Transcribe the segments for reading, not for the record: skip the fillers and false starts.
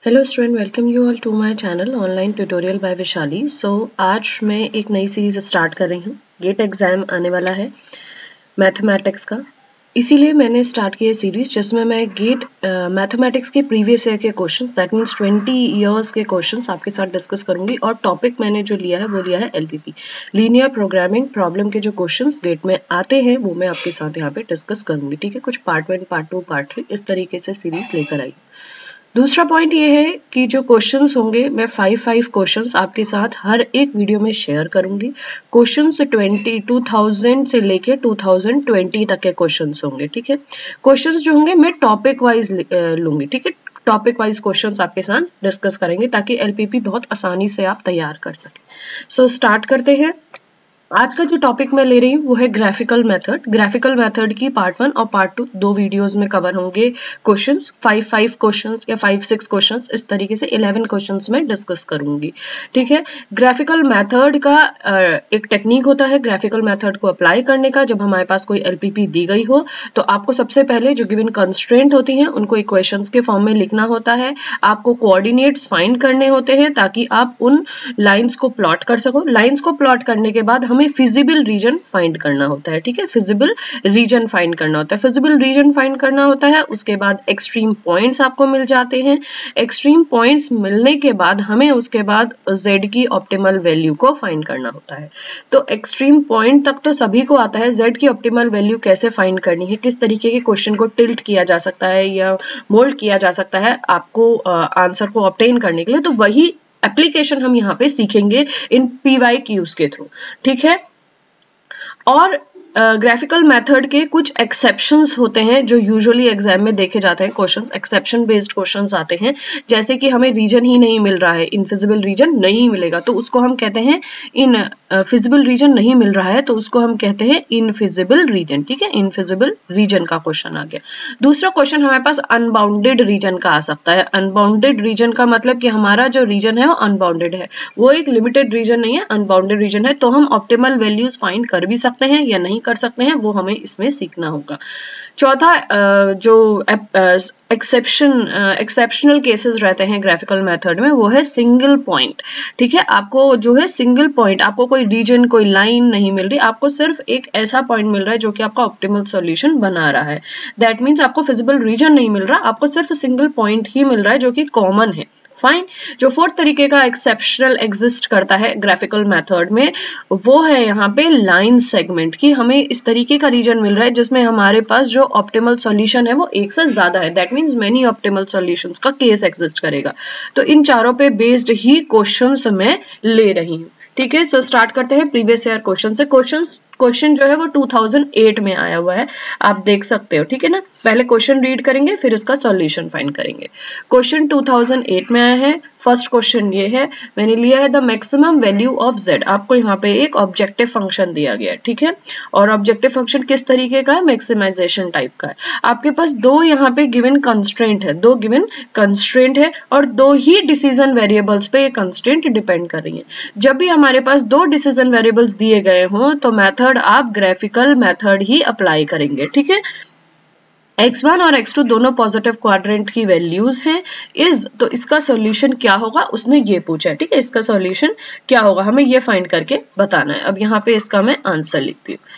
Hello student, welcome you all to my channel online tutorial by Vishali. आज मैं एक नई सीरीज स्टार्ट कर रही हूँ। गेट एग्जाम आने वाला है मैथमेटिक्स का, इसीलिए मैंने स्टार्ट किया सीरीज जिसमें मैं गेट मैथमेटिक्स के प्रीवियस ईयर के क्वेश्चंस, दैट मीन्स 20 इयर्स के क्वेश्चंस आपके साथ डिस्कस करूंगी। और टॉपिक मैंने जो लिया है वो लिया है एलपीपी, लीनियर प्रोग्रामिंग प्रॉब्लम के जो क्वेश्चंस गेट में आते हैं वो मैं आपके साथ यहाँ पे डिस्कस करूंगी। ठीक है, कुछ पार्ट 1, पार्ट 2, पार्ट 3 इस तरीके से सीरीज लेकर आई। दूसरा पॉइंट ये है कि जो क्वेश्चंस होंगे मैं 5 क्वेश्चंस आपके साथ हर एक वीडियो में शेयर करूंगी। क्वेश्चंस 2000 से लेके 2020 तक के क्वेश्चंस होंगे। ठीक है, क्वेश्चंस जो होंगे मैं टॉपिक वाइज लूंगी। ठीक है, टॉपिक वाइज क्वेश्चंस आपके साथ डिस्कस करेंगे ताकि एलपीपी बहुत आसानी से आप तैयार कर सकें। सो स्टार्ट करते हैं। आज का जो टॉपिक मैं ले रही हूँ वो है ग्राफिकल मेथड। ग्राफिकल मेथड की पार्ट 1 और पार्ट 2 दो वीडियोस में कवर होंगे। क्वेश्चंस 5 क्वेश्चंस या 5-6 क्वेश्चंस, इस तरीके से 11 क्वेश्चंस में डिस्कस करूंगी। ठीक है, ग्राफिकल मेथड का एक टेक्निक होता है ग्राफिकल मेथड को अप्लाई करने का। जब हमारे पास कोई एलपीपी दी गई हो तो आपको सबसे पहले जो गिवन कंस्ट्रेंट होती हैं उनको इक्वेशंस के फॉर्म में लिखना होता है। आपको कोऑर्डिनेट्स फाइंड करने होते हैं ताकि आप उन लाइंस को प्लॉट कर सको। लाइंस को प्लॉट करने के बाद हमें फिजिबल रीजन फाइंड करना होता है। ठीक है, फिजिबल रीजन फाइंड करना होता है। फिजिबल रीजन फाइंड करना होता है, उसके बाद एक्सट्रीम पॉइंट्स आपको मिल जाते हैं। एक्सट्रीम पॉइंट्स मिलने के बाद हमें उसके बाद z की ऑप्टिमल वैल्यू को फाइंड करना होता है। तो एक्सट्रीम पॉइंट तक तो सभी को आता है। z की ऑप्टिमल वैल्यू कैसे फाइंड करनी है, किस तरीके के क्वेश्चन को टिल्ट किया जा सकता है या मोल्ड किया जा सकता है आपको आंसर को ऑब्टेन करने के लिए, तो वही एप्लीकेशन हम यहाँ पे सीखेंगे इन PYQs के थ्रू। ठीक है, और ग्राफिकल मेथड के कुछ एक्सेप्शंस होते हैं जो यूजुअली एग्जाम में देखे जाते हैं। क्वेश्चंस एक्सेप्शन बेस्ड क्वेश्चंस आते हैं, जैसे कि हमें रीजन ही नहीं मिल रहा है, इनफिजिबल रीजन नहीं मिलेगा तो उसको हम कहते हैं फिजिबल रीजन नहीं मिल रहा है तो उसको हम कहते हैं इनफिजिबल रीजन। ठीक है, इनफिजिबल रीजन का क्वेश्चन आ गया। दूसरा क्वेश्चन हमारे पास अनबाउंडेड रीजन का आ सकता है। अनबाउंडेड रीजन का मतलब कि हमारा जो रीजन है वो अनबाउंडेड है, वो एक लिमिटेड रीजन नहीं है, अनबाउंडेड रीजन है। तो हम ऑप्टिमल वैल्यूज फाइंड कर भी सकते हैं या नहीं कर सकते हैं, वो हमें इसमें सीखना होगा। चौथा जो एक्सेप्शनल केसेस रहते हैं ग्राफिकल मेथड में वो है सिंगल पॉइंट। ठीक है, आपको जो है सिंगल पॉइंट, आपको कोई रीजन कोई लाइन नहीं मिल रही, आपको सिर्फ एक ऐसा पॉइंट मिल रहा है जो कि आपका ऑप्टिमल सॉल्यूशन बना रहा है। दैट मीन्स आपको फिजिबल रीजन नहीं मिल रहा, आपको सिर्फ सिंगल पॉइंट ही मिल रहा है जो कि कॉमन है। फाइन। जो फोर्थ तरीके का एक्सेप्शनल एग्जिस्ट करता है ग्राफिकल मेथड में वो है यहाँ पे लाइन सेगमेंट, की हमें इस तरीके का रीजन मिल रहा है जिसमें हमारे पास जो ऑप्टिमल सॉल्यूशन है वो एक से ज्यादा है। That means many optimal solutions का केस एग्जिस्ट करेगा। तो इन चारों पे बेस्ड ही क्वेश्चंस मैं ले रही हूँ। ठीक है, तो स्टार्ट करते हैं प्रीवियस ईयर क्वेश्चन से। क्वेश्चन जो है वो 2008 में आया हुआ है, आप देख सकते हो। ठीक है ना, पहले क्वेश्चन रीड करेंगे फिर इसका सॉल्यूशन फाइंड करेंगे। क्वेश्चन 2008 में आया है। फर्स्ट क्वेश्चन ये है, मैंने लिया है the maximum value of z। आपको यहाँ पे एक ऑब्जेक्टिव फंक्शन दिया गया है। ठीक है, और ऑब्जेक्टिव फंक्शन किस तरीके का है, मैक्सिमाइजेशन टाइप का है। आपके पास दो यहाँ पे गिवन कंस्ट्रेंट है, दो गिवन कंस्ट्रेंट है और दो ही डिसीजन वेरिएबल्स पे ये कंस्ट्रेंट डिपेंड कर रही है। जब भी हमारे पास दो डिसीजन वेरिएबल्स दिए गए हों तो मेथड आप ग्राफिकल मेथड ही अप्लाई करेंगे। ठीक है, x1 और x2 दोनों पॉजिटिव क्वाड्रेंट की वैल्यूज हैं। तो इसका सॉल्यूशन क्या होगा, उसने ये पूछा है। ठीक है, इसका सॉल्यूशन क्या होगा हमें ये फाइंड करके बताना है। अब यहाँ पे इसका मैं आंसर लिखती हूँ।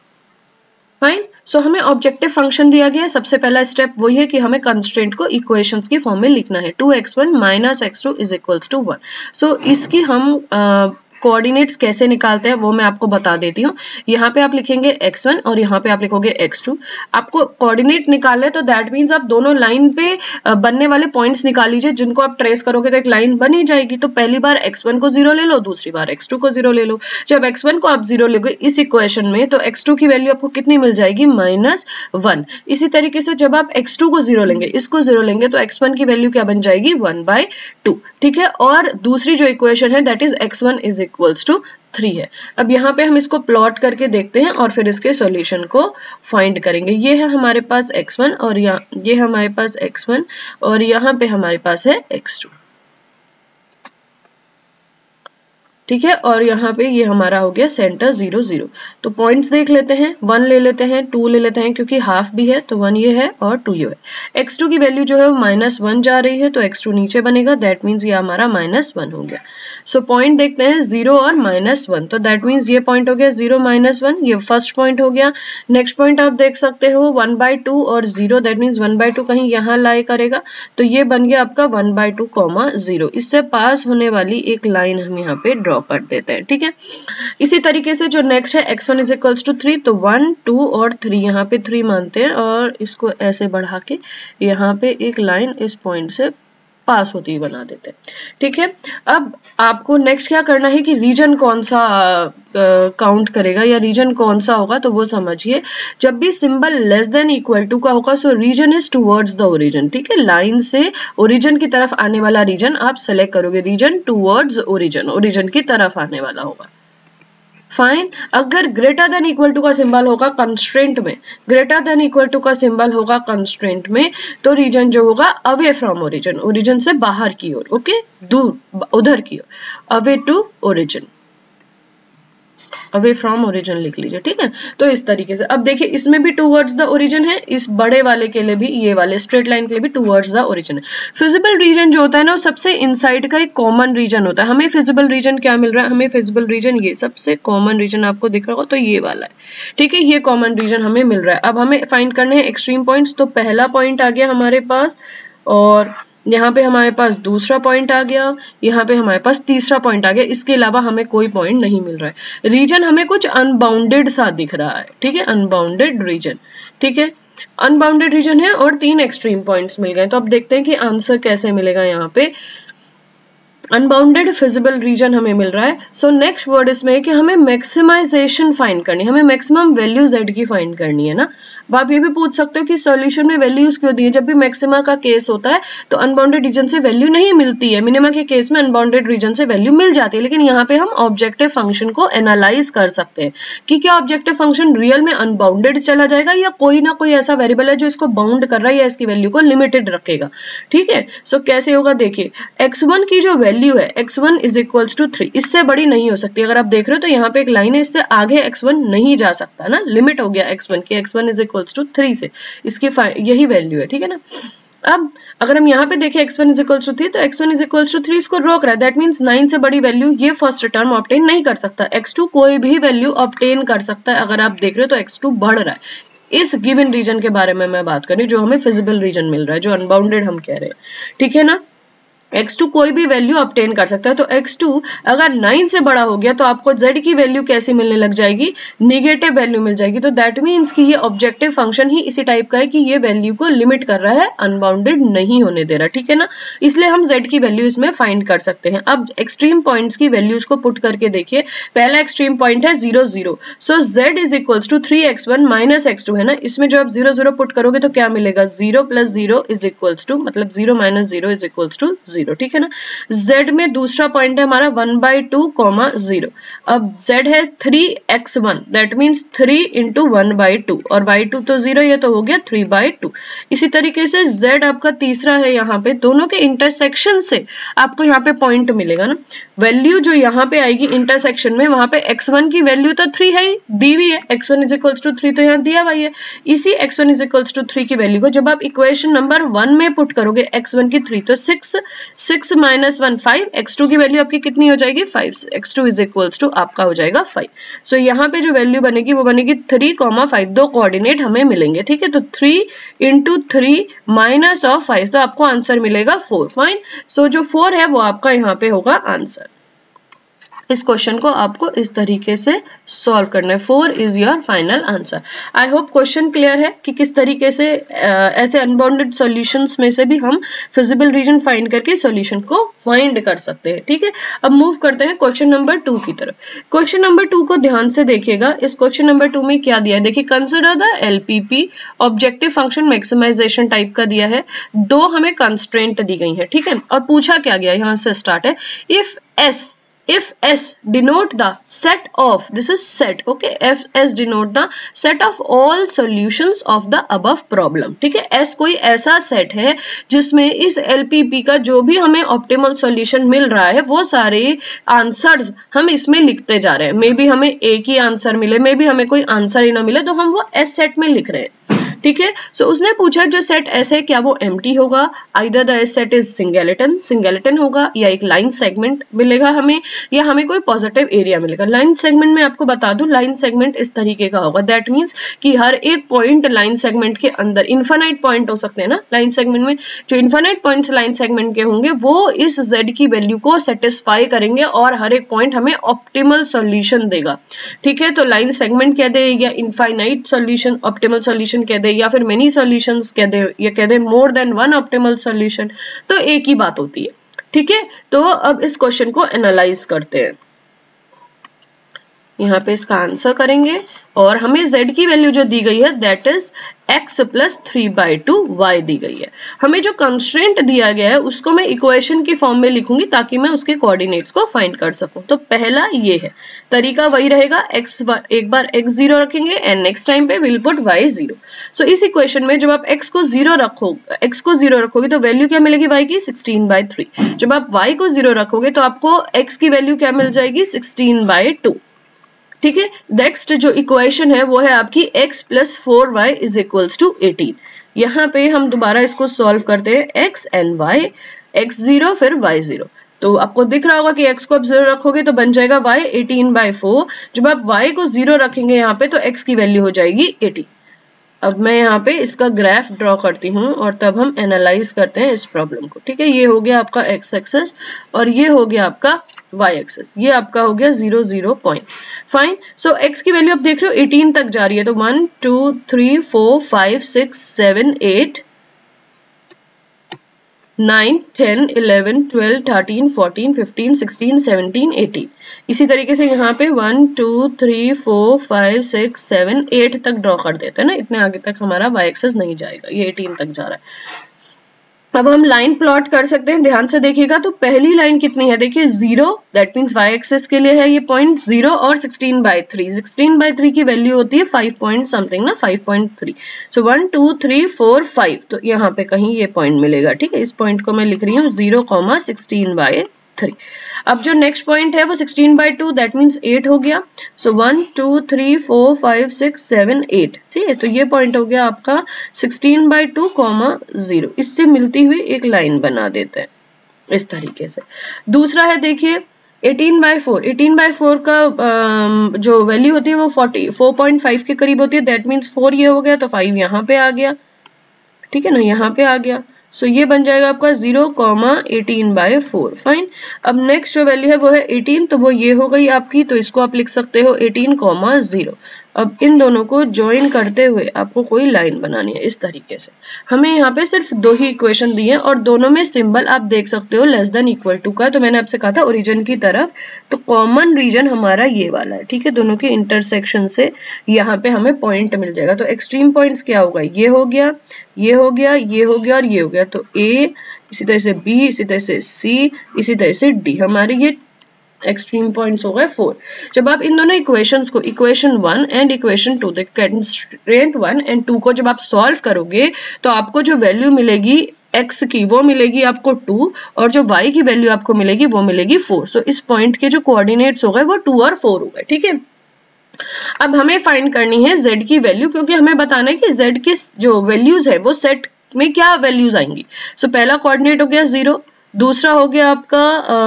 फाइन। सो हमें ऑब्जेक्टिव फंक्शन दिया गया है। सबसे पहला स्टेप वही है कि हमें कंस्ट्रेंट को इक्वेशंस की फॉर्म में लिखना है। 2x1 minus x2 is equals to 1। So इसकी हम कोऑर्डिनेट्स कैसे निकालते हैं वो मैं आपको बता देती हूँ। यहाँ पे आप लिखेंगे x1 और यहाँ पे आप लिखोगे x2। आपको कोऑर्डिनेट निकालना है तो दैट मीन्स आप दोनों लाइन पे बनने वाले पॉइंट्स निकाल लीजिए, जिनको आप ट्रेस करोगे तो एक लाइन बनी जाएगी। तो पहली बार x1 को 0 ले लो, दूसरी बार x2 को 0 ले लो। जब x1 को आप 0 लोगे इस इक्वेशन में तो x2 की वैल्यू आपको कितनी मिल जाएगी, -1। इसी तरीके से जब आप x2 को 0 लेंगे, इसको 0 लेंगे तो x1 की वैल्यू क्या बन जाएगी, 1/2। ठीक है, और दूसरी जो इक्वेशन है that is x1 is equals to 3 है। अब यहाँ पे हम इसको प्लॉट करके देखते हैं और फिर इसके सॉल्यूशन को फाइंड करेंगे। ये है हमारे पास x1 और ये हमारे पास x1 और यहाँ पे हमारे पास है x2। ठीक है, और यहाँ पे ये हमारा हो गया सेंटर 0 0। तो पॉइंट्स देख लेते हैं, 1 ले लेते हैं, 2 ले लेते हैं क्योंकि हाफ भी है तो 1 ये है और 2 ये है। x2 की वैल्यू जो है वो -1 जा रही है तो x2 नीचे बनेगा, दैट मीन्स ये हमारा -1 हो गया। सो पॉइंट देखते हैं 0 और -1, तो दैट मीन्स ये पॉइंट हो गया 0 -1, ये फर्स्ट पॉइंट हो गया। नेक्स्ट पॉइंट आप देख सकते हो 1/2 और 0, दैट मीन्स 1/2 कहीं यहाँ लाई करेगा तो ये बन गया आपका 1/2, 0। इससे पास होने वाली एक लाइन हम यहाँ पे ड्रॉ कर देते हैं, ठीक है। इसी तरीके से जो नेक्स्ट है x1 = 3, तो 1 2 और 3 यहाँ पे 3 मानते हैं और इसको ऐसे बढ़ा के यहाँ पे एक लाइन इस पॉइंट से पास होती हुई बना देते हैं, ठीक है। अब आपको नेक्स्ट क्या करना है कि रीजन कौन सा काउंट करेगा या रीजन कौन सा होगा, तो वो समझिए। जब भी symbol less than equal to का होगा so region is towards the origin, ठीक है। लाइन से ओरिजिन की तरफ आने वाला रीजन आप सेलेक्ट करोगे, रीजन टुवर्ड्स ओरिजिन, ओरिजिन की तरफ आने वाला होगा। फाइन। अगर ग्रेटर देन इक्वल टू का सिंबल होगा कंस्ट्रेंट में, ग्रेटर देन इक्वल टू का सिंबल होगा कंस्ट्रेंट में, तो रीजन जो होगा अवे फ्रॉम ओरिजिन, ओरिजिन से बाहर की ओर, ओके, दूर, उधर की ओर, away to origin, away from origin लिख लीजिए, ठीक है। तो इस तरीके से अब देखिए इसमें भी टुवर्ड्स द ओरिजिन है, इस बड़े वाले के लिए भी, ये वाले स्ट्रेट लाइन के लिए भी टुवर्ड्स द ओरिजिन है। फिजिबल रीजन जो होता है ना वो सबसे इनसाइड का एक कॉमन रीजन होता है। हमें फिजिबल रीजन क्या मिल रहा है, हमें फिजिबल रीजन ये सबसे कॉमन रीजन आपको दिख रहा होगा तो ये वाला है, ठीक है, ये कॉमन रीजन हमें मिल रहा है। अब हमें फाइंड करने हैं एक्सट्रीम पॉइंट्स, तो पहला पॉइंट आ गया हमारे पास और यहाँ पे हमारे पास दूसरा पॉइंट आ गया, यहाँ पे हमारे पास तीसरा पॉइंट आ गया, इसके अलावा हमें कोई पॉइंट नहीं मिल रहा है। रीजन हमें कुछ अनबाउंडेड सा दिख रहा है, ठीक है, अनबाउंडेड रीजन, ठीक है, अनबाउंडेड रीजन है और 3 एक्सट्रीम पॉइंट्स मिल गए। तो अब देखते हैं कि आंसर कैसे मिलेगा। यहाँ पे अनबाउंडेड फिजिबल रीजन हमें मिल रहा है। सो नेक्स्ट वर्ड इसमें है कि हमें मैक्सिमाइजेशन फाइंड करनी है, हमें मैक्सिमम वैल्यू z की फाइंड करनी है ना। अब आप ये भी पूछ सकते हो कि सॉल्यूशन में वैल्यूज क्यों दी है, जब भी मैक्सिमा का केस होता है तो अनबाउंडेड रीजन से वैल्यू नहीं मिलती है, मिनिमा के केस में अनबाउंडेड रीजन से वैल्यू मिल जाती है। लेकिन यहाँ पे हम ऑब्जेक्टिव फंक्शन को एनालाइज कर सकते हैं कि क्या ऑब्जेक्टिव फंक्शन रियल में अनबाउंडेड चला जाएगा या कोई ना कोई ऐसा वेरिएबल है जो इसको बाउंड कर रहा है या इसकी वैल्यू को लिमिटेड रखेगा, ठीक है। सो कैसे होगा देखिए, x1 की जो वैल्यू है x1 = 3, इससे बड़ी नहीं हो सकती। अगर आप देख रहे हो तो यहाँ पे एक लाइन है, इससे आगे x1 नहीं जा सकता ना, लिमिट हो गया x1 की, x1 = 3 से, इसकी यही वैल्यू है, ठीक है ना। अब अगर हम यहाँ पे देखें x1 = 3 तो x1 = 3 इसको रोक रहा है, दैट मीन्स 9 से बड़ी वैल्यू ये फर्स्ट टर्म ऑब्टेन नहीं कर सकता। x2 कोई भी वैल्यू ऑब्टेन कर सकता है, अगर आप देख रहे हो तो x2 बढ़ रहा है। इस गिवन रीजन के बारे में मैं बात कर रही हूँ जो हमें फिजिबल रीजन मिल रहा है, जो अनबाउंडेड हम कह रहे हैं, ठीक है ना। x2 कोई भी वैल्यू ऑब्टेन कर सकता है, तो x2 अगर 9 से बड़ा हो गया तो आपको z की वैल्यू कैसी मिलने लग जाएगी, निगेटिव वैल्यू मिल जाएगी। तो दैट मीन्स कि ये ऑब्जेक्टिव फंक्शन ही इसी टाइप का है कि ये वैल्यू को लिमिट कर रहा है, अनबाउंडेड नहीं होने दे रहा, ठीक है ना। इसलिए हम z की वैल्यू इसमें फाइंड कर सकते हैं। अब एक्सट्रीम पॉइंट्स की वैल्यूज को पुट करके देखिए। पहला एक्सट्रीम पॉइंट है 0 0, सो z = 3x1 - x2 है ना, इसमें जो आप 0 0 पुट करोगे तो क्या मिलेगा, 0 + 0 = मतलब 0 - 0 = 0, ठीक है ना। z में दूसरा पॉइंट है हमारा 1/2, 0। अब z है 3x1, दैट मीन्स 3 × 1/2 और y2 तो 0, ये तो हो गया 3/2। इसी तरीके से z आपका तीसरा है, यहाँ पे दोनों के इंटरसेक्शन से आपको यहाँ पे पॉइंट मिलेगा ना। वैल्यू जो यहाँ पे आएगी इंटरसेक्शन में, वहां पे x1 की वैल्यू तो 3 है, दी हुई है, x1 = 3 तो यहाँ दिया हुआ है। इसी x1 = 3 की वैल्यू को जब आप इक्वेशन नंबर 1 में पुट करोगे, x1 की 3 तो 6 6 - 1 5, x2 की वैल्यू आपकी कितनी हो जाएगी, 5, x2 = आपका हो जाएगा 5। सो यहाँ पे जो वैल्यू बनेगी वो बनेगी 3, 5, दो कोऑर्डिनेट हमें मिलेंगे, ठीक है। तो 3 × 3 - 5, तो आपको आंसर मिलेगा 4, फाइन। सो जो 4 है वो आपका यहाँ पे होगा आंसर। इस क्वेश्चन को आपको इस तरीके से सॉल्व करना है। 4 is your final answer. I hope question clear है कि किस तरीके से ऐसे अनबाउंडेड सॉल्यूशंस में से भी हम फिजिबल रीजन फाइंड करके सॉल्यूशन को फाइंड कर सकते हैं, ठीक है। अब मूव करते हैं क्वेश्चन नंबर 2 की तरफ। क्वेश्चन नंबर 2 को ध्यान से देखिएगा। इस क्वेश्चन नंबर 2 में क्या दिया है, देखिए, consider the LPP, objective function maximization type का दिया है, दो हमें कंस्ट्रेंट दी गई है, ठीक है। और पूछा क्या गया, यहाँ से स्टार्ट है, if S if S denote the set of, this is set, okay, if S denote the set of all solutions of the above problem, ठीक है। S कोई ऐसा सेट है जिसमें इस LPP का जो भी हमें ऑप्टिमल सॉल्यूशन मिल रहा है वो सारे आंसर्स हम इसमें लिखते जा रहे हैं। मे बी हमें एक ही आंसर मिले, मे बी हमें कोई आंसर ही ना मिले, तो हम वो S सेट में लिख रहे हैं, ठीक है। सो उसने पूछा जो सेट ऐसे है क्या वो एम्प्टी होगा, either the S set is singleton होगा, या एक लाइन सेगमेंट मिलेगा हमें, या हमें कोई पॉजिटिव एरिया मिलेगा। लाइन सेगमेंट में आपको बता दूं, लाइन सेगमेंट इस तरीके का होगा, दैट मीन्स कि हर एक पॉइंट लाइन सेगमेंट के अंदर, इन्फिनाइट पॉइंट हो सकते हैं ना लाइन सेगमेंट में, जो इन्फिनाइट पॉइंट्स लाइन सेगमेंट के होंगे वो इस z की वैल्यू को सेटिस्फाई करेंगे और हर एक पॉइंट हमें ऑप्टिमल सॉल्यूशन देगा, ठीक है। तो लाइन सेगमेंट कह दे, या इनफाइनाइट सॉल्यूशन ऑप्टिमल सॉल्यूशन कह दे, या फिर मेनी सॉल्यूशंस कह दे, या कह दे more than one optimal solution, तो एक ही बात होती है, ठीक है। तो अब इस क्वेश्चन को एनालाइज करते हैं। यहाँ पे इसका आंसर करेंगे और हमें z की वैल्यू जो दी गई है that is x plus 3/2 y दी गई है। हमें जो कंस्ट्रेंट दिया गया है उसको मैं इक्वेशन की फॉर्म में लिखूंगी ताकि मैं उसके कोऑर्डिनेट्स को फाइंड कर सकूं। तो पहला ये है, तरीका वही रहेगा, एक बार x 0 रखेंगे एंड नेक्स्ट टाइम पे विल पुट y 0। सो इस इक्वेशन में जब आप x को 0 रखोगे तो वैल्यू क्या मिलेगी y की 16/3। जब आप y को 0 रखोगे तो आपको x की वैल्यू क्या मिल जाएगी 16/2, ठीक है। नेक्स्ट जो इक्वेशन है वो है आपकी x plus 4y is equals to 18। यहाँ पे हम दोबारा इसको सॉल्व करते हैं, x एंड y, x 0 फिर y 0। तो आपको दिख रहा होगा कि x को आप 0 रखोगे तो बन जाएगा y 18/4। जब आप y को 0 रखेंगे यहाँ पे तो x की वैल्यू हो जाएगी 80। अब मैं यहाँ पे इसका ग्राफ ड्रॉ करती हूँ और तब हम एनालाइज करते हैं इस प्रॉब्लम को, ठीक है। ये हो गया आपका x एक्सेस और ये हो गया आपका y एक्सेस, ये आपका हो गया 0 0 पॉइंट। फाइन। सो x की वैल्यू आप देख रहे हो 18 तक जा रही है, तो 1 2 3 4 5 6 7 8 9 10 11 12 13 14 15 16 17 18। इसी तरीके से यहाँ पे 1 2 3 4 5 6 7 8 तक ड्रॉ कर देते हैं ना, इतने आगे तक हमारा y एक्सेस नहीं जाएगा, ये 18 तक जा रहा है। अब हम लाइन प्लॉट कर सकते हैं, ध्यान से देखिएगा। तो पहली लाइन कितनी है, देखिए 0, दैट मीन्स y एक्सेस के लिए है ये पॉइंट 0 और 16/3। 16/3 की वैल्यू होती है 5 पॉइंट समथिंग ना, 5.3। सो 1 2 3 4 5, तो यहाँ पे कहीं ये पॉइंट मिलेगा, ठीक है। इस पॉइंट को मैं लिख रही हूँ 0,16/3। अब जो नेक्स्ट पॉइंट है वो 16/2, दैट मीन्स 8 हो गया। सो 1 2 3 4 5 6 7 8, ठीक है। तो ये पॉइंट हो गया आपका 16/2, 0। इससे मिलती हुई एक लाइन बना देते हैं इस तरीके से। दूसरा है देखिए 18/4। 18/4 का जो वैल्यू होती है वो 4.5 के करीब होती है, दैट मीन्स 4 ये हो गया तो 5 यहाँ पे आ गया, ठीक है ना, यहाँ पे आ गया। सो ये बन जाएगा आपका 0,18/4। फाइन। अब नेक्स्ट जो वैल्यू है वो है 18, तो वो ये हो गई आपकी, तो इसको आप लिख सकते हो 18,0। अब इन दोनों को ज्वाइन करते हुए आपको कोई लाइन बनानी है इस तरीके से। हमें यहाँ पे सिर्फ 2 ही इक्वेशन दी है और दोनों में सिंबल आप देख सकते हो लेस देन इक्वल टू का। तो मैंने आपसे कहा था ओरिजिन की तरफ, तो कॉमन रीजन हमारा ये वाला है, ठीक है। दोनों के इंटरसेक्शन से यहाँ पे हमें पॉइंट मिल जाएगा। तो एक्सट्रीम पॉइंट्स क्या होगा, ये हो गया, ये हो गया, ये हो गया और ये हो गया। तो A, इसी तरह से B, इसी तरह से C, इसी तरह से D, हमारे ये एक्सट्रीम पॉइंट्स हो गए 4। जब आप इन दोनों इक्वेशंस को, equation 1 and equation 2, constraint 1 and 2 को जब आप सॉल्व करोगे तो आपको जो वैल्यू मिलेगी x की वो मिलेगी आपको 2 और जो y की वैल्यू आपको मिलेगी वो मिलेगी 4। सो इस पॉइंट के जो कोऑर्डिनेट्स हो गए वो 2 और 4 हो गए, ठीक है। अब हमें फाइंड करनी है z की वैल्यू, क्योंकि हमें बताना है कि z की जो वैल्यूज है वो सेट में क्या वैल्यूज आएंगी। सो पहला कोऑर्डिनेट हो गया 0, दूसरा हो गया आपका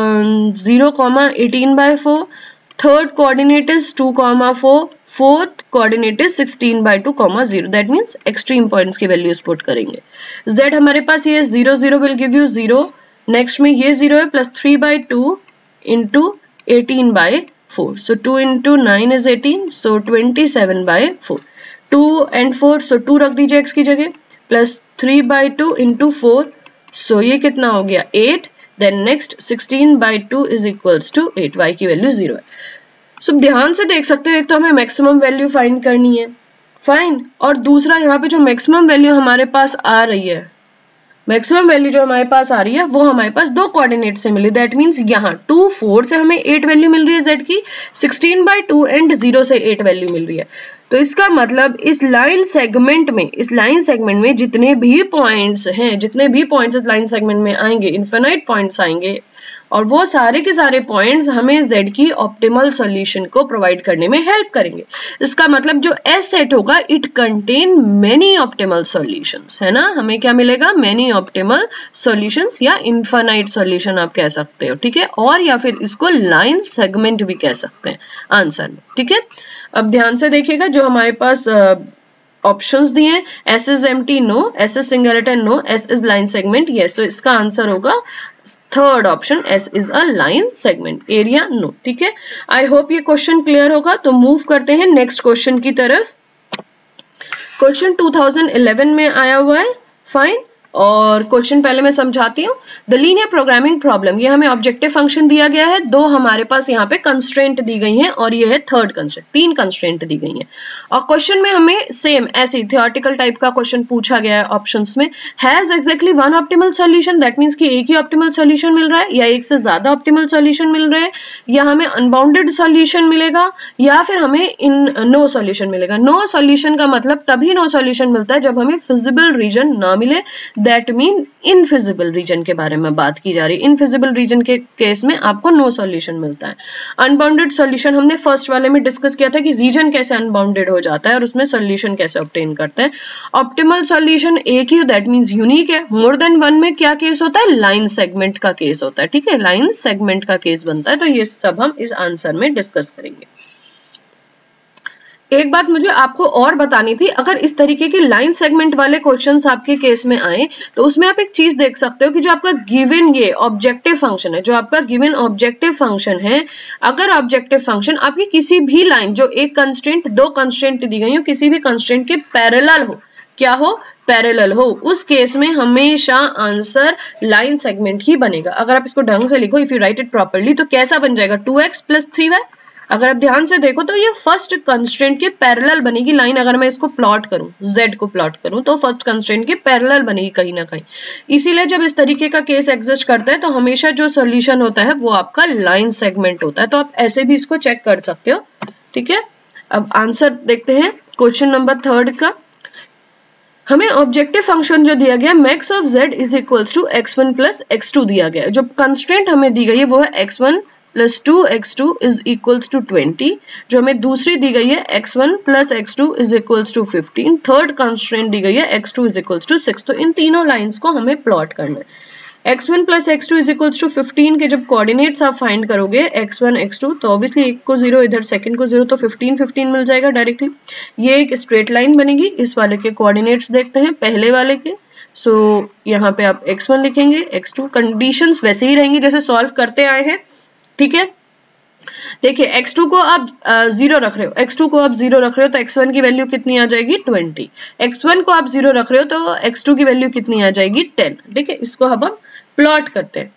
0,18/4, third coordinate is 2,4, fourth coordinate is 16/2, 0। That means extreme points की वैल्यूज पुट करेंगे। z हमारे पास ये 0 0 विल गिव यू 0, नेक्स्ट में ये 0 है plus 3/2 into 18/4, so 2 into 9 is 18, so 27/4। 2 and 4, so 2 रख दीजिए x की जगह, प्लस 3/2 इंटू 4, सो ये कितना हो गया 8। Then next 16/2 is equals to 8, y की वैल्यू 0 है। सो ध्यान से देख सकते हो, एक तो हमें मैक्सिमम वैल्यू फाइंड करनी है, फाइन, और दूसरा यहाँ पे जो मैक्सिमम वैल्यू हमारे पास आ रही है मैक्सिमम वैल्यू जो हमारे पास आ रही है वो हमारे पास दो कोऑर्डिनेट से मिली, दैट मीन्स यहाँ 2 4 से हमें 8 वैल्यू मिल रही है z की, 16/2 एंड 0 से 8 वैल्यू मिल रही है। तो इसका मतलब इस लाइन सेगमेंट में जितने भी पॉइंट्स हैं, जितने भी पॉइंट्स इस लाइन सेगमेंट में आएंगे, इनफिनाइट पॉइंट्स आएंगे, और वो सारे के सारे पॉइंट्स हमें z की ऑप्टिमल सॉल्यूशन को प्रोवाइड करने में हेल्प करेंगे। इसका मतलब जो S सेट होगा it contain many optimal solutions, है ना। हमें क्या मिलेगा, मेनी ऑप्टिमल सॉल्यूशंस या इनफिनाइट सॉल्यूशन आप कह सकते हो, ठीक है, और या फिर इसको लाइन सेगमेंट भी कह सकते हैं आंसर में, ठीक है। अब ध्यान से देखिएगा जो हमारे पास ऑप्शंस दिए हैं, S is empty no, S is singleton no, S is line segment yes, तो इसका आंसर होगा third option, S is a line segment, area no, ठीक है। आई होप ये क्वेश्चन क्लियर होगा। तो मूव करते हैं नेक्स्ट क्वेश्चन की तरफ। क्वेश्चन 2011 में आया हुआ है, फाइन। और क्वेश्चन पहले मैं समझाती हूँ। द लीनियर प्रोग्रामिंग प्रॉब्लम, ये हमें ऑब्जेक्टिव फंक्शन दिया गया है, दो हमारे पास यहाँ पे कंस्ट्रेंट दी गई हैं और ये है थर्ड कंस्ट्रेंट, 3 कंस्ट्रेंट दी गई हैं। और क्वेश्चन में हमें सेम ऐसे ही थियोरेटिकल टाइप का क्वेश्चन पूछा गया है ऑप्शंस में। Has exactly one optimal solution, that means कि एक ही ऑप्टिमल सॉल्यूशन मिल रहा है, या एक से ज्यादा ऑप्टिमल सॉल्यूशन मिल रहे हैं, या हमें अनबाउंडेड सॉल्यूशन मिलेगा, या फिर हमें नो सॉल्यूशन मिलेगा। नो सॉल्यूशन का मतलब तभी नो सॉल्यूशन मिलता है जब हमें फिजिबल रीजन ना मिले, दैट मीन इनफिजिबल रीजन के बारे में बात की जा रही है। इनफिजिबल रीजन के केस में आपको नो सॉल्यूशन मिलता है। अनबाउंडेड सॉल्यूशन हमने फर्स्ट वाले में डिस्कस किया था कि रीजन कैसे अनबाउंडेड हो जाता है और उसमें सॉल्यूशन कैसे ऑब्टेन करते हैं। ऑप्टिमल सॉल्यूशन एक ही, दैट मीन्स यूनिक है। मोर देन वन में क्या केस होता है, लाइन सेगमेंट का केस होता है, ठीक है, लाइन सेगमेंट का केस बनता है। तो ये सब हम इस आंसर में डिस्कस करेंगे। एक बात मुझे आपको और बतानी थी, अगर इस तरीके के लाइन सेगमेंट वाले क्वेश्चंस आपके केस में आए तो उसमें आप एक चीज देख सकते हो कि जो आपका गिवन ये ऑब्जेक्टिव फंक्शन है, जो आपका गिवन ऑब्जेक्टिव फंक्शन है, अगर ऑब्जेक्टिव फंक्शन आपकी किसी भी लाइन, जो एक कंस्ट्रेंट, दो कंस्ट्रेंट दी गई हो, किसी भी कंस्ट्रेंट के पैरेलल हो, क्या हो, पैरेलल हो, उस केस में हमेशा आंसर लाइन सेगमेंट ही बनेगा। अगर आप इसको ढंग से लिखो, if you write it properly, तो कैसा बन जाएगा, 2x + 3y। अगर आप ध्यान से देखो तो ये फर्स्ट कंस्ट्रेंट के पैरेलल बनेगी लाइन। अगर मैं इसको प्लॉट करूं, z को प्लॉट करूं, तो फर्स्ट कंस्ट्रेंट के पैरेलल बनेगी कहीं ना कहीं। इसीलिए जब इस तरीके का केस एग्जिस्ट करता है तो हमेशा जो सॉल्यूशन होता है वो आपका लाइन सेगमेंट होता है। तो आप ऐसे भी इसको चेक कर सकते हो, ठीक है। अब आंसर देखते हैं क्वेश्चन नंबर 3 का। हमें ऑब्जेक्टिव फंक्शन जो दिया गया max of z is equals to x1 + x2 दिया गया है। जो कंस्ट्रेंट हमें दी गई है वो है x1 + 2x2 is equals to 20। जो हमें दूसरी दी गई है x1 + x2 is equals to 15। Third constraint दी गई है x2 इज इक्वल्स टू 6। तो इन तीनों लाइंस को हमें प्लॉट करना है। x1 + x2 is equals to 15 के जब कोऑर्डिनेट्स आप फाइंड करोगे x1 x2, तो ऑब्वियसली एक को 0, इधर सेकंड को 0, तो 15 15 मिल जाएगा डायरेक्टली। ये एक स्ट्रेट लाइन बनेगी। इस वाले के कोऑर्डिनेट्स देखते हैं, पहले वाले के। सो यहाँ पे आप x1 लिखेंगे, x2, कंडीशंस वैसे ही रहेंगी जैसे सॉल्व करते आए हैं, ठीक है। देखिए x2 को आप 0 रख रहे हो, x2 को आप 0 रख रहे हो तो x1 की वैल्यू कितनी आ जाएगी, 20। x1 को आप 0 रख रहे हो तो x2 की वैल्यू कितनी आ जाएगी, 10, ठीक है। इसको अब हम प्लॉट करते हैं,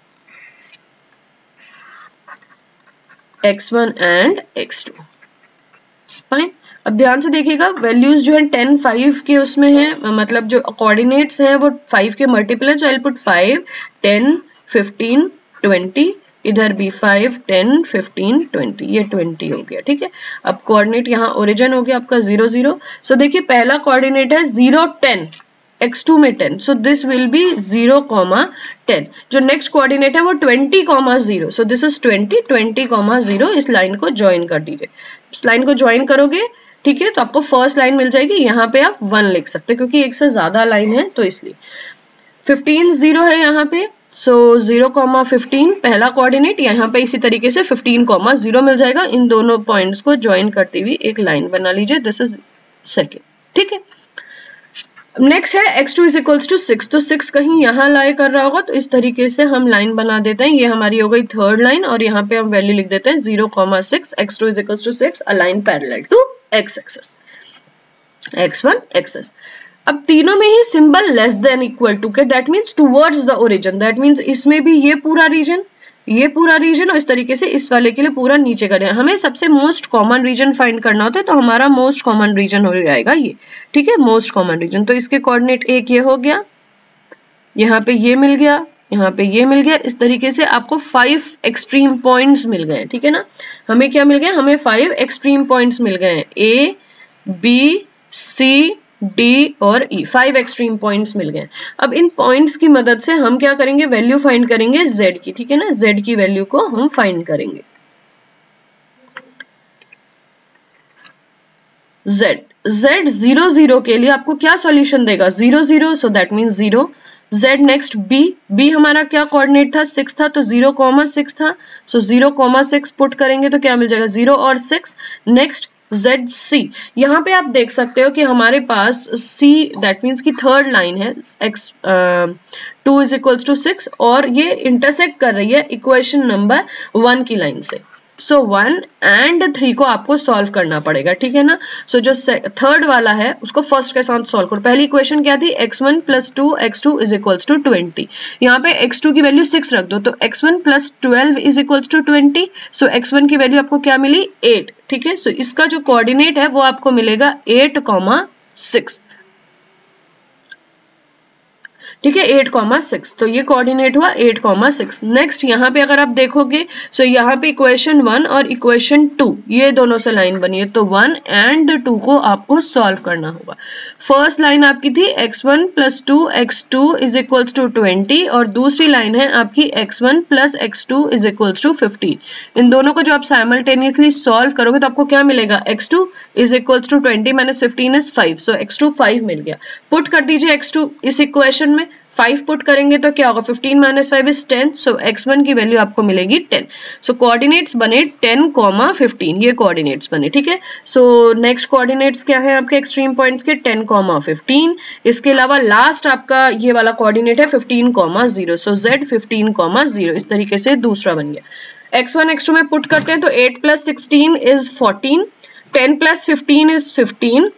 x1 एंड x2, फाइन। अब ध्यान से देखिएगा, वैल्यूज जो है 10 5 के उसमें है, मतलब जो कोऑर्डिनेट्स हैं वो 5 के मल्टीपल है। सो आई पुट 5 10 15 20, इधर भी 5 10 15 20, ये 20 हो गया, ठीक है। अब कोऑर्डिनेट यहाँ ओरिजिन हो गया आपका 0 0। सो देखिए पहला कोऑर्डिनेट है 0 10, x2 में 10, सो दिस विल बी 0, 10। जो नेक्स्ट कोऑर्डिनेट है वो 20, 0, सो दिस इज 20 20, 0। इस लाइन को ज्वाइन कर दीजिए। इस लाइन को ज्वाइन करोगे, ठीक है, तो आपको फर्स्ट लाइन मिल जाएगी। यहाँ पे आप 1 लिख सकते हैं क्योंकि एक से ज्यादा लाइन है तो इसलिए। 15 0 है यहाँ पे, सो 0, 15 पहला कोऑर्डिनेट, यहाँ पे इसी तरीके से 15, 0 मिल जाएगा। इन दोनों पॉइंट्स को ज्वाइन करते हुए एक लाइन बना लीजिए, दिस इज सेकेंड, ठीक है। नेक्स्ट है x2 इज इक्वल्स टू 6, तो 6 कहीं यहाँ लाई कर रहा होगा तो इस तरीके से हम लाइन बना देते हैं। ये हमारी हो गई थर्ड लाइन और यहाँ पे हम वैल्यू लिख देते हैं 0, 6, x2 is equals to 6, a line parallel to x axis, x1 axis. अब तीनों में ही symbol less than equal to के, that means towards the origin, that means इसमें भी ये पूरा रीजन और इस तरीके से इस वाले के लिए पूरा नीचे करें। हमें सबसे मोस्ट कॉमन रीजन फाइंड करना होता है तो हमारा मोस्ट कॉमन रीजन हो जाएगा ये, ठीक है, मोस्ट कॉमन रीजन। तो इसके कोऑर्डिनेट एक ये हो गया, यहाँ पे ये मिल गया, यहाँ पे ये मिल गया। इस तरीके से आपको 5 एक्सट्रीम पॉइंट्स मिल गए, ठीक है ना। हमें क्या मिल गया, हमें 5 एक्सट्रीम पॉइंट्स मिल गए हैं, A, B, C, D और E, 5 एक्सट्रीम पॉइंट्स मिल गए। अब इन पॉइंट्स की मदद से हम क्या करेंगे, वैल्यू फाइंड करेंगे Z की, ठीक है ना। Z की वैल्यू को हम फाइंड करेंगे। Z 0 0 के लिए आपको क्या सॉल्यूशन देगा, 0 0, so that means 0। Z next B हमारा क्या कोऑर्डिनेट था, 6 था, तो 0,6 था, सो 0,6 पुट करेंगे तो क्या मिल जाएगा, 0 और 6। नेक्स्ट ZC, यहाँ पे आप देख सकते हो कि हमारे पास C दैट मीन्स की थर्ड लाइन है, x 2 इज इक्वल्स टू 6 और ये इंटरसेक्ट कर रही है इक्वेशन नंबर 1 की लाइन से। सो 1 एंड 3 को आपको सॉल्व करना पड़ेगा, ठीक है ना। सो जो थर्ड वाला है उसको फर्स्ट के साथ सॉल्व करो। पहली इक्वेशन क्या थी, x1 + 2x2 is equals to 20। यहाँ पे x2 की वैल्यू 6 रख दो, तो x1 + 12 is equals to 20। So x1 की वैल्यू आपको क्या मिली, 8, ठीक है। सो इसका जो कोऑर्डिनेट है वो आपको मिलेगा 8,6, ठीक है, 8,6। तो ये कोऑर्डिनेट हुआ 8,6। नेक्स्ट यहाँ पे अगर आप देखोगे, सो यहाँ पे इक्वेशन 1 और इक्वेशन 2 ये दोनों से लाइन बनी है, तो 1 एंड 2 को आपको सॉल्व करना होगा। फर्स्ट लाइन आपकी थी x1 + 2x2 is equals to 20 और दूसरी लाइन है आपकी x1 + x2 is equals to 15। इन दोनों को जो आप साइमल्टेनियसली सॉल्व करोगे तो आपको क्या मिलेगा, x2 is equals to 20 - 15 is 5, so x2 5 मिल गया। पुट कर दीजिए x2 इस इक्वेशन में, 5 पुट करेंगे तो क्या होगा, 15 - 5 इज 10, सो x1 की वैल्यू आपको मिलेगी 10। सो कोऑर्डिनेट्स बने 10, 15, ये कोऑर्डिनेट्स बने, ठीक है। सो नेक्स्ट कोऑर्डिनेट्स क्या है आपके एक्सट्रीम पॉइंट्स के, 10, 15। इसके अलावा लास्ट आपका ये वाला कोऑर्डिनेट है 15, 0, सो z 15, 0। इस तरीके से दूसरा बन गया। x1 x2 में पुट करते हैं तो 8 + 16 इज 14, 10 + 15 इज 15,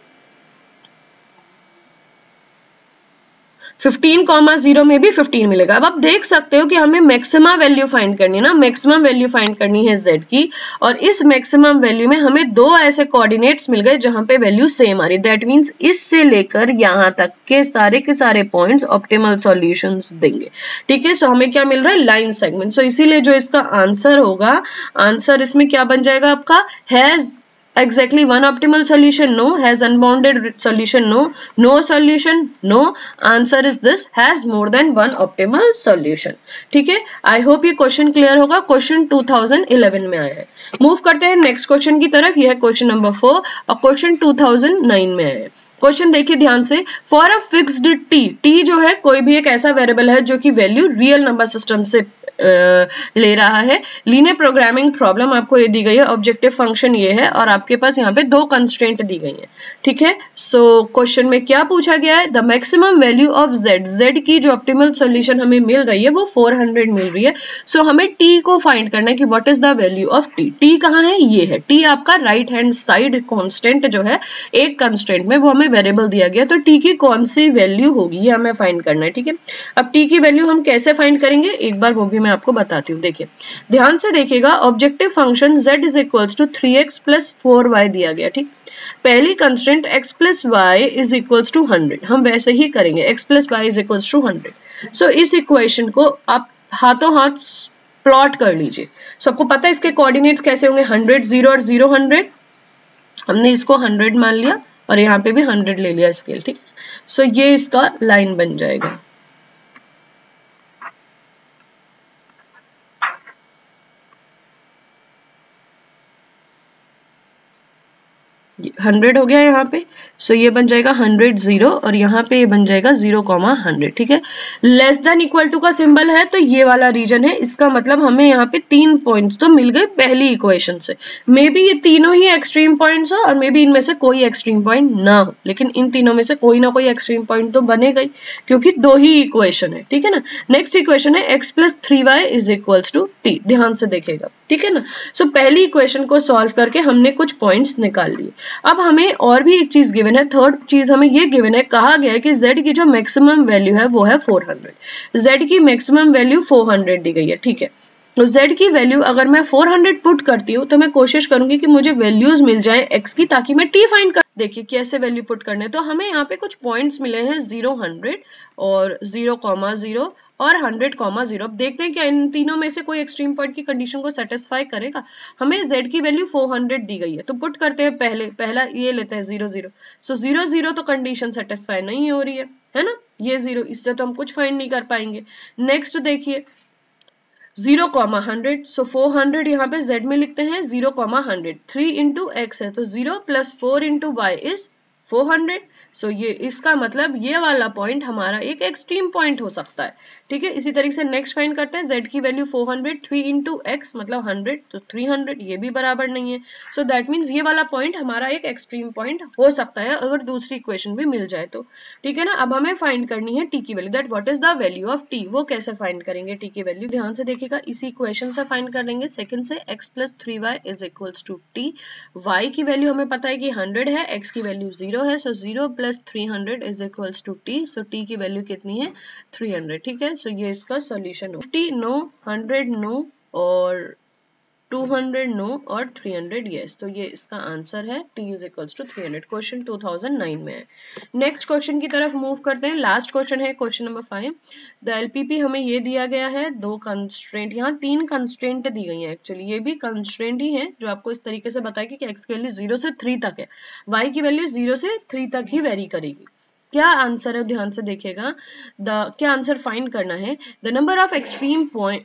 15,0 में भी 15 मिलेगा। अब आप देख सकते हो कि हमें मैक्सिमम वैल्यू फाइंड करनी है ना, मैक्सिमम वैल्यू फाइंड करनी है z की, और इस मैक्सिमम वैल्यू में हमें दो ऐसे कोऑर्डिनेट्स मिल गए जहां पे वैल्यू सेम आ रही, दैट मींस इससे लेकर यहां तक के सारे पॉइंट्स ऑप्टिमल सॉल्यूशंस देंगे, ठीक है। सो हमें क्या मिल रहा है, लाइन सेगमेंट। सो इसीलिए जो इसका आंसर होगा, आंसर इसमें क्या बन जाएगा आपका, has exactly one optimal solution, no, has unbounded solution, no, no solution, no, answer is this, has more than one optimal solution, ठीक है। आई होप ये क्वेश्चन क्लियर होगा। क्वेश्चन 2011 में आया है। मूव करते हैं नेक्स्ट क्वेश्चन की तरफ, यह है क्वेश्चन नंबर 4 और क्वेश्चन 2009 में आया है। क्वेश्चन देखिए ध्यान से, फॉर अ फिक्स्ड टी जो है कोई भी एक ऐसा वेरिएबल है जो कि वैल्यू रियल नंबर सिस्टम से ले रहा है। लीनियर प्रोग्रामिंग प्रॉब्लम आपको ये दी गई है, ऑब्जेक्टिव फंक्शन ये है और आपके पास यहाँ पे दो कंस्ट्रेंट दी गई है, ठीक है। सो क्वेश्चन में क्या पूछा गया है, the maximum value of z की जो ऑप्टिमल सॉल्यूशन हमें मिल रही है वो 400 मिल रही है। सो हमें t को फाइंड करना है कि what is the value of t कहाँ है, ये है t आपका राइट हैंड साइड कॉन्स्टेंट जो है एक कंस्ट्रेंट में, वो हमें वेरिएबल दिया गया, तो t की कौन सी वैल्यू होगी ये हमें फाइंड करना है, ठीक है। अब t की वैल्यू हम कैसे फाइंड करेंगे, एक बार वो भी आपको बताती हूँ। देखिए ध्यान से देखिएगा, objective function z is equals to 3x + 4y दिया गया, ठीक। पहली constraint x + y is equals to 100, हम वैसे ही करेंगे, x + y is equals to 100। So इस इक्वेशन को आप हाथों हाथ प्लॉट कर लीजिए। सो आपको पता है इसके कोऑर्डिनेट्स कैसे होंगे, 100, 0 और 0, 100। हमने इसको 100 मान लिया और यहाँ पे भी 100 ले लिया स्केल, ठीक। सो ये इसका लाइन बन जाएगा। 100 हो गया यहाँ पे, सो ये बन जाएगा 100, 0 और यहाँ पे ये बन जाएगा 0,100, ठीक है। लेस देन इक्वल टू का सिंबल है तो ये वाला रीजन है, इसका मतलब हमें यहाँ पे 3 पॉइंट्स तो मिल गए पहली इक्वेशन से। मे बी ये तीनों ही एक्सट्रीम पॉइंट्स हो और मे बी इनमें से कोई एक्सट्रीम पॉइंट ना हो, लेकिन इन तीनों में से कोई ना कोई एक्सट्रीम पॉइंट तो बनेगा ही, क्योंकि दो ही इक्वेशन है, ठीक है ना। नेक्स्ट इक्वेशन है x + 3y is equals to t, ध्यान से देखेगा, ठीक है ना। सो पहली इक्वेशन को सॉल्व करके हमने कुछ पॉइंट्स निकाल लिए। अब हमें और भी एक चीज गिवन है, थर्ड चीज हमें ये गिवन है, कहा गया है कि z की जो मैक्सिमम वैल्यू है वो है 400। z की मैक्सिमम वैल्यू 400 दी गई है, ठीक है। तो z की वैल्यू अगर मैं 400 पुट करती हूँ तो मैं कोशिश करूंगी कि मुझे वैल्यूज मिल जाए x की, ताकि मैं t फाइंड कर। देखिए कैसे वैल्यू पुट करने हैं। तो हमें यहाँ पे कुछ पॉइंट्स मिले हैं 0, 100 और 0,0 और 100,0। अब देखते हैं क्या इन तीनों में से कोई एक्सट्रीम पॉइंट की कंडीशन को सेटिस्फाई करेगा। हमें z की वैल्यू 400 दी गई है, तो पुट करते हैं पहला ये लेते हैं 0, 0। सो 0, 0 तो कंडीशन सेटिस्फाई नहीं हो रही है ना, ये 0, इससे तो हम कुछ फाइंड नहीं कर पाएंगे। नेक्स्ट देखिए 0,100, सो 400 यहाँ पे z में लिखते हैं 0,100, 3 इंटू x है तो 0 plus 4 into y is 400। So ये इसका मतलब ये वाला पॉइंट हमारा एक एक्सट्रीम पॉइंट हो सकता है। ठीक है, इसी तरीके से नेक्स्ट फाइंड करते हैं। z की वैल्यू 400, 3 इंटू x मतलब 100, तो 300, ये भी बराबर नहीं है। सो दैट मीन्स ये वाला पॉइंट हमारा एक एक्सट्रीम पॉइंट हो सकता है अगर दूसरी इक्वेशन भी मिल जाए तो। ठीक है ना, अब हमें फाइंड करनी है t की value, that what is the value of t। वो कैसे फाइंड करेंगे t की वैल्यू, ध्यान से देखिएगा, इसी इक्वेशन से फाइंड कर लेंगे। सेकंड से x plus 3y is equals to t। y की वैल्यू हमें पता है कि 100 है, x की वैल्यू 0 है, so 0 plus 300 is equals to t। So t की वैल्यू कितनी है 300। ठीक है, सो ये इसका सॉल्यूशन हो। 50 नो, 100 नो और 200 नो और 300 यस, तो ये इसका आंसर है t is equals to 300। Question 2009 में है। नेक्स्ट क्वेश्चन की तरफ मूव करते हैं। लास्ट क्वेश्चन है क्वेश्चन नंबर 5। द एलपीपी हमें ये दिया गया है, दो कंस्ट्रेंट, यहाँ 3 कंस्ट्रेंट दी गई है। एक्चुअली ये भी कंस्ट्रेंट ही है जो आपको इस तरीके से बताएगी कि x की वैल्यू 0 से 3 तक है, y की वैल्यू 0 से 3 तक ही वेरी करेगी। क्या आंसर है ध्यान से देखिएगा, क्या आंसर फाइंड करना है। The number of extreme point,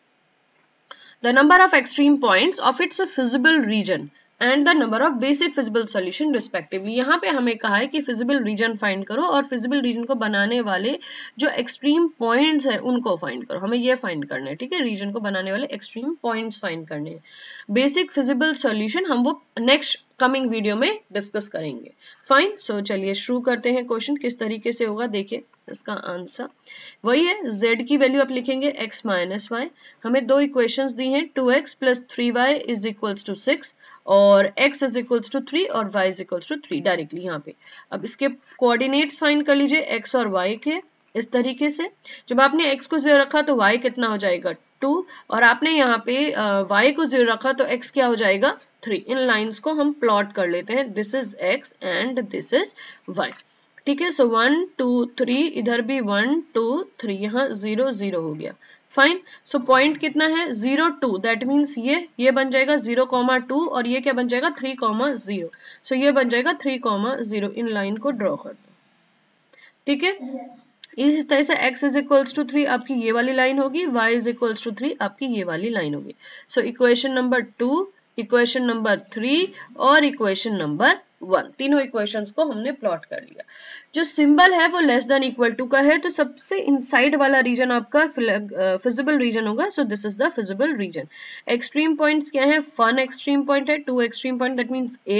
the number of extreme points of its feasible region and the number of basic feasible solution respectively। यहाँ पे हमें कहा है कि feasible region फाइंड करो और feasible region को बनाने वाले जो extreme points है उनको फाइंड करो। हमें ये फाइंड करना है, ठीक है, region को बनाने वाले extreme points फाइंड करने हैं। बेसिक feasible solution हम वो नेक्स्ट कमिंग वीडियो में डिस्कस करेंगे। फाइन, सो चलिए शुरू करते हैं। क्वेश्चन किस तरीके से होगा देखिए, इसका आंसर वही है, z की वैल्यू आप लिखेंगे x माइनस वाई। हमें दो इक्वेशंस दी हैं, 2x plus 3y is equals to 6 और x इज इक्वल्स टू 3 और y is equals to 3 directly यहाँ पे। अब इसके कोऑर्डिनेट्स फाइंड कर लीजिए x और y के। इस तरीके से जब आपने x को 0 रखा तो y कितना हो जाएगा 2 और आपने यहाँ पे y को 0 रखा तो x क्या हो जाएगा 3। इन लाइंस को हम प्लॉट कर लेते हैं, this is x and this is y। ठीक है, सो 1 2 3, इधर भी 1 2 3, यहाँ 0 0 हो गया। फाइन, सो पॉइंट कितना है 0 2, दैट मीन्स ये बन जाएगा 0,2 और ये क्या बन जाएगा 3,0। सो ये बन जाएगा 3,0। इन लाइन को ड्रॉ कर दो। ठीक है, इसी तरह से x इज इक्वल्स टू 3 आपकी ये वाली लाइन होगी, y इज इक्वल्स टू 3 आपकी ये वाली लाइन होगी। So equation number 2, equation number 3 और इक्वेशन नंबर 1, तीनों इक्वेशंस को हमने प्लॉट कर लिया। जो सिंबल है वो लेस देन इक्वल टू का है, तो सबसे इनसाइड वाला रीजन आपका फिजिबल रीजन होगा। So this is the feasible region. Extreme points क्या है, फन एक्सट्रीम पॉइंट है, 2 extreme point, that means A,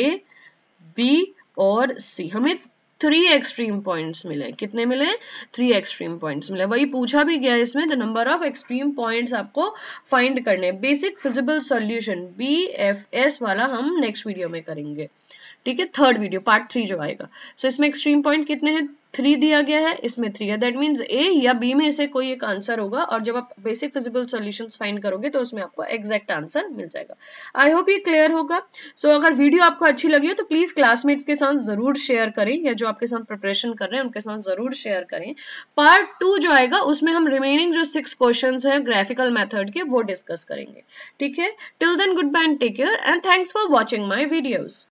B और C। हमें 3 एक्सट्रीम पॉइंट्स मिले। कितने मिले 3 एक्सट्रीम पॉइंट्स मिले। वही पूछा भी गया इसमें, the number of extreme points आपको फाइंड करने। बेसिक फिजिबल सॉल्यूशन BFS वाला हम नेक्स्ट वीडियो में करेंगे। ठीक है, थर्ड वीडियो पार्ट 3 जो आएगा। सो इसमें एक्सट्रीम पॉइंट कितने हैं 3 दिया गया है, इसमें 3 है, दैट मीन्स A या B में से कोई एक आंसर होगा और जब आप बेसिक फिजिबल सॉल्यूशंस फाइंड करोगे तो उसमें आपको एग्जैक्ट आंसर मिल जाएगा। आई होप ये क्लियर होगा। सो अगर वीडियो आपको अच्छी लगी हो तो प्लीज क्लासमेट्स के साथ जरूर शेयर करें, या जो आपके साथ प्रिपरेशन कर रहे हैं उनके साथ जरूर शेयर करें। पार्ट 2 जो आएगा उसमें हम रिमेनिंग जो 6 क्वेश्चंस हैं ग्राफिकल मेथड के वो डिस्कस करेंगे। ठीक है, till then good bye and take care and thanks for watching my videos.